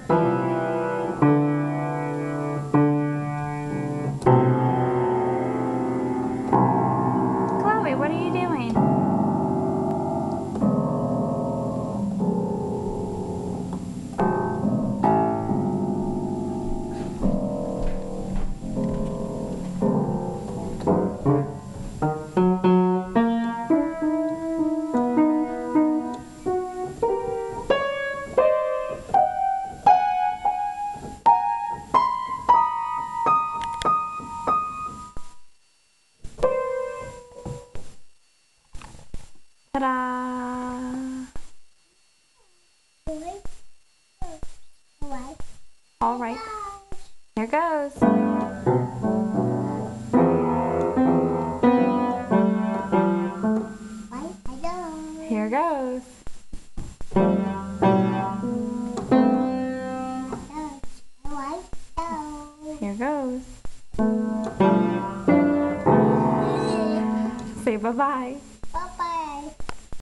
Chloe, what are you doing? Ta-da! All right, here goes. Here goes. Here goes. Say bye-bye.